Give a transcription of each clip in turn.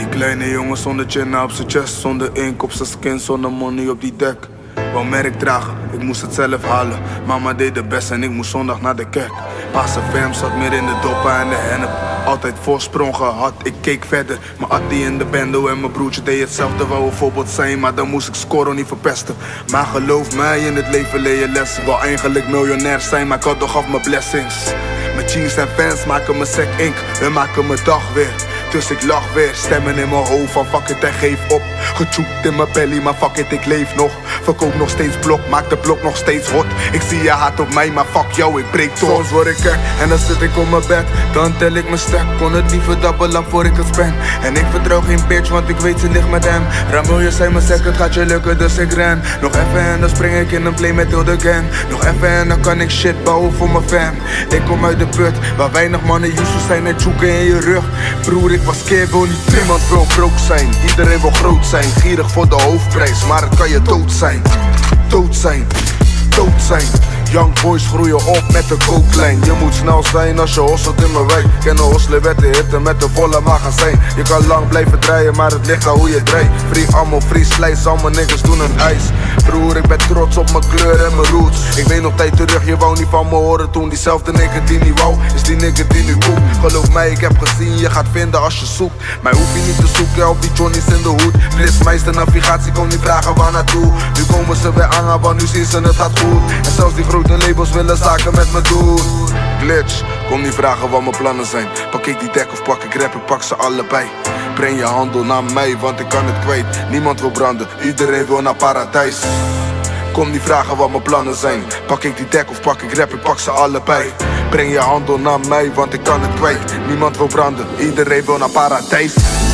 Die kleine jongen zonder chin op zijn chest, zonder ink op zijn skin, zonder money op die dek. Wou merk dragen, ik moest het zelf halen. Mama deed de best en ik moest zondag naar de kerk. Pa zijn fam zat meer in de doppen en de hennep. Altijd voorsprong gehad, ik keek verder. Mijn attie in de bando en mijn broertje deed hetzelfde. Wou een voorbeeld zijn, maar dan moest ik scoren niet verpesten. Maar geloof mij, in het leven leer je lessen. Wou eigenlijk miljonair zijn, maar ik had toch af mijn blessings. Mijn jeans en fans maken me sec ink, we maken mijn dag weer. Dus ik lach weer, stemmen in mijn hoofd van fuck it en geef op. Getjoekt in mijn belly, maar fuck it, ik leef nog. Verkoop nog steeds blok, maak de blok nog steeds hot. Ik zie je haat op mij, maar fuck jou, ik breek door. Soms word ik gek en dan zit ik op mijn bed. Dan tel ik mijn stek, kon het liever dabbelen voor ik het spend. En ik vertrouw geen bitch, want ik weet ze ligt met hem. Ramilje zei me sec, het gaat je lukken, dus ik ren. Nog even en dan spring ik in een play met heel de gang. Nog even en dan kan ik shit bouwen voor mijn fam. Ik kom uit de put, waar weinig mannen used zijn en tjoeken in je rug. Broer, ik was keer, wil niet niemand wil broke zijn. Iedereen wil groot zijn, gierig voor de hoofdprijs. Maar het kan je dood zijn, dood zijn, dood zijn. Young boys groeien op met de kooklijn. Je moet snel zijn als je hosselt in mijn wijk. Ken de hosselen met de hitte met de volle magazijn. Je kan lang blijven draaien, maar het ligt aan hoe je draait. Free ammo, free slice, al mijn niggas doen een ijs. Broer, ik ben trots op mijn kleur en mijn roots. Ik weet nog tijd terug, je wou niet van me horen toen. Diezelfde nigger die niet wou, is die nigger die nu koekt. Geloof mij, ik heb gezien, je gaat vinden als je zoekt. Mij hoef je niet te zoeken op die Johnny's in de hoed. Flitsmeister navigatie, kon niet vragen waar naartoe. Nu komen ze weer aan, want nu zien ze het gaat goed. En zelfs die grote labels willen zaken met me doen. Glitch, kom niet vragen wat mijn plannen zijn. Pak ik die dek of pak ik rap, ik pak ze allebei. Breng je handel naar mij, want ik kan het kwijt. Niemand wil branden, iedereen wil naar paradijs. Kom niet vragen wat mijn plannen zijn. Pak ik die dek of pak ik rap, ik pak ze allebei. Breng je handel naar mij, want ik kan het kwijt. Niemand wil branden, iedereen wil naar paradijs.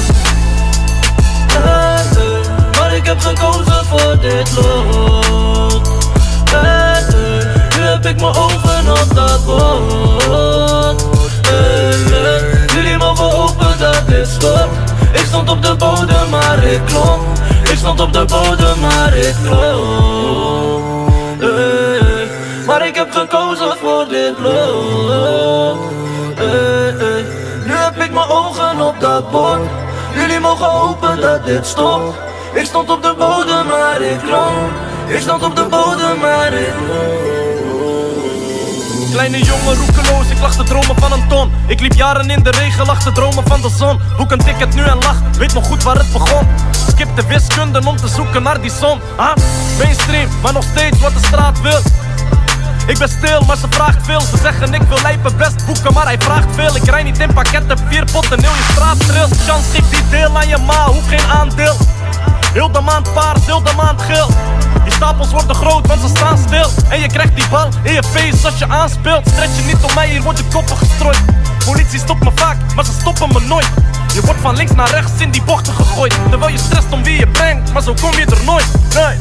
Maar ik heb gekozen voor dit lot. Nu heb ik mijn ogen op dat bord. Jullie mogen hopen dat dit stopt. Ik stond op de bodem, maar ik klom. Ik stond op de bodem, maar ik klom. Maar ik heb gekozen voor dit lot. Nu heb ik mijn ogen op dat bord. Jullie mogen hopen dat dit stopt. Ik stond op de bodem, maar ik klom. Ik stond op de bodem, maar ik Kleine jongen, roekeloos, ik lag te dromen van een ton. Ik liep jaren in de regen, lag te dromen van de zon. Boek een ticket nu en lach, weet nog goed waar het begon. Skip de wiskunde om te zoeken naar die som. Mainstream, maar nog steeds wat de straat wil. Ik ben stil, maar ze vraagt veel. Ze zeggen ik wil lijpen best boeken, maar hij vraagt veel. Ik rij niet in pakketten, 4 potten, heel je straat trilt. Chance, geef die deel aan je ma, hoef geen aandeel. Heel de maand paars, heel de maand geel. Die stapels worden groot, want ze staan stil. En je krijgt die bal in je face als je aanspeelt. Stretch je niet om mij, hier wordt je koppen gestrooid. Politie stopt me vaak, maar ze stoppen me nooit. Je wordt van links naar rechts in die bochten gegooid. Terwijl je stresst om wie je brengt, maar zo kom je er nooit. Nee.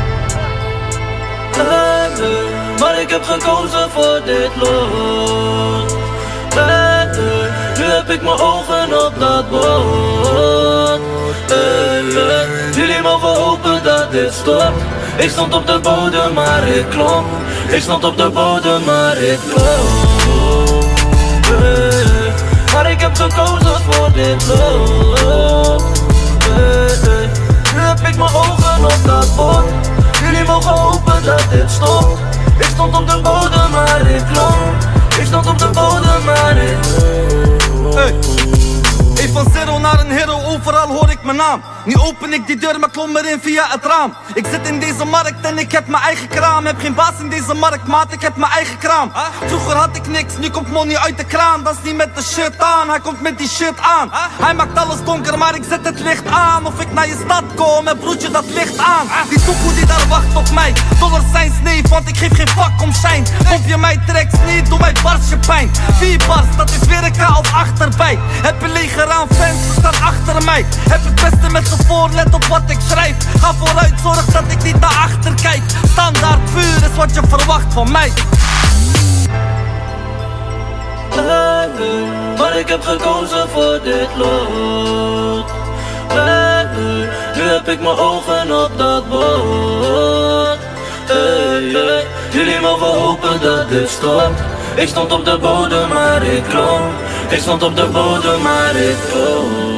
Maar ik heb gekozen voor dit lot. Nu heb ik mijn ogen op dat bord. Jullie mogen hopen dat dit stopt. Ik stond op de bodem, maar ik klom. Ik stond op de bodem, maar ik klom. Maar ik heb gekozen voor dit lot. Nu heb ik mijn ogen op dat bord. Jullie mogen hopen dat dit stopt. Ik stond op de bodem, maar ik klom. Ik stond op de bodem, maar ik hey. Hey, van zero naar een hero, overal hoor ik mijn naam. Nu open ik die deur, maar klom erin via het raam. Ik zit in deze markt en ik heb mijn eigen kraam. Heb geen baas in deze markt, maat, ik heb mijn eigen kraam. Vroeger had ik niks, nu komt money uit de kraan. Dat is niet met de shirt aan, hij komt met die shit aan. Hij maakt alles donker, maar ik zet het licht aan. Of ik naar je stad kom, en broertje, dat ligt aan. Die toekoe die daar wacht op mij, dollars zijn sneef, want ik geef geen fuck om shine. Of je mij trekt niet, doe mij barsje pijn. 4 bars, dat is weer een K of achterbij. Heb een leger aan fans, ze staan achter mij. Heb het beste met z'n voor, let op wat ik schrijf. Ga vooruit, zorg dat ik niet naar achter kijk. Standaard vuur is wat je verwacht van mij. Maar ik heb gekozen voor dit lot. Nu heb ik mijn ogen op dat bord. Jullie mogen hopen dat dit stopt. Ik stond op de bodem, maar ik klom. Ik stond op de bodem, maar ik klom.